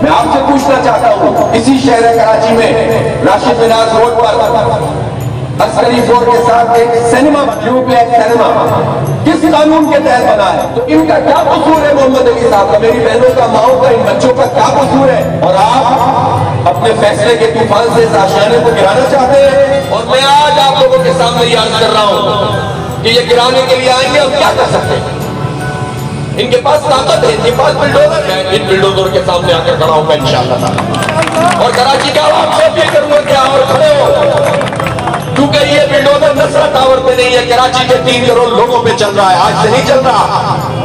میں آپ سے پوچھنا چاہتا ہوں، اسی شہر کراچی میں راشد مناز روڈ پر عسکری فور کے ساتھ ایک سینما کس قانون کے تحت بنا ہے؟ تو ان کا کیا قصور ہے محمد علی صاحب کا، میری بہنوں کا، ماؤں کا، ان بچوں کا کیا قصور ہے؟ اور آپ اپنے فیصلے کے طوفان سے اس آشیانے کو گرانا چاہتے ہیں، اور میں آج آپ لوگوں کے سامنے یہ عرض کر رہا ہوں کہ یہ گرانے کے لیے آئیں گے اور کیا کر سکتے ہیں؟ ان کے پاس طاقت ہے، ان کے پاس بلڈوزر ہے، ان بلڈوزر کے سامنے آ کر کھڑا ہوں میں انشاءاللہ تعالی، اور کراچی کا عوام سے اپیل کروں گا کہ آپ کھڑے ہو، کیونکہ یہ بلڈوزر نصرت ٹاور پہ نہیں ہے، کراچی کے 3 کروڑ لوگوں پہ چل رہا ہے، آج سے نہیں چل رہا۔